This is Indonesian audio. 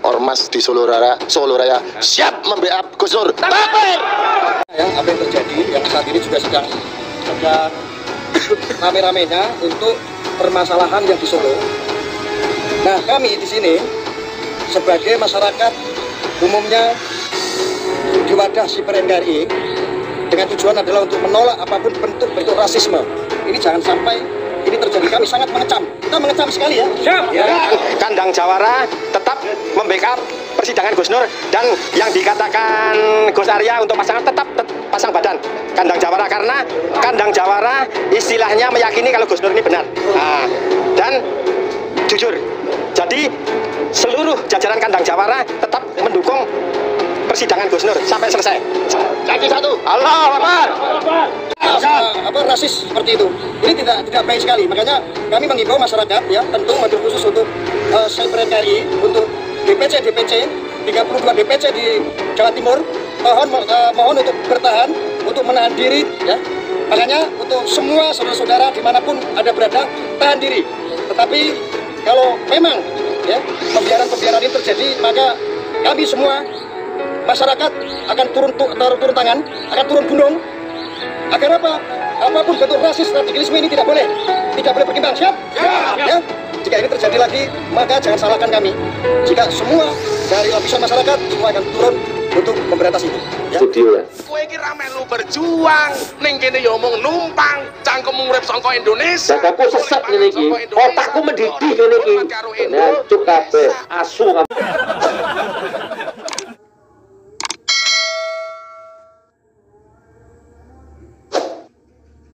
ormas di Solo Raya siap membackup Gus Nur. Baper! Ya, apa yang terjadi yang saat ini juga sedang rame-ramenya untuk permasalahan yang di Solo. Nah, kami di sini sebagai masyarakat umumnya di wadah Siper NKRI dengan tujuan adalah untuk menolak apapun bentuk rasisme. Ini jangan sampai ini terjadi. Kami sangat mengecam. Kita mengecam sekali ya. Siap. Ya. Kandang Jawara tetap membackup persidangan Gus Nur, dan yang dikatakan Gus Arya untuk pasangan tetap pasang badan Kandang Jawara, karena Kandang Jawara istilahnya meyakini kalau Gus Nur ini benar. Nah, dan jujur, jadi seluruh jajaran Kandang Jawara tetap mendukung persidangan Gus Nur sampai selesai. Janji satu. Allahu Akbar. Apa rasis seperti itu, ini tidak baik sekali. Makanya kami mengimbau masyarakat ya, tentu mobil khusus untuk Siper NKRI, untuk DPC 32 DPC di Jawa Timur, mohon untuk bertahan, untuk menahan diri ya. Makanya untuk semua saudara-saudara dimanapun ada berada, tahan diri. Tetapi kalau memang ya pembiaran ini terjadi, maka kami semua masyarakat akan turun tangan, akan turun gunung. Agar apa? Apapun bentuk rasis, radikalisme ini tidak boleh berkembang. Siap? Ya. Jika ini terjadi lagi, maka jangan salahkan kami. Jika semua dari lapisan masyarakat semua akan turun untuk memberantas itu. Ya. Studio ya. Kowe iki ra melu berjuang, ning kene ya omong numpang, cangkemmu urip saka Indonesia. Dadaku sesat ngene iki, otakku mendidih ngene iki. Nah, cuk kabeh, asu kabeh.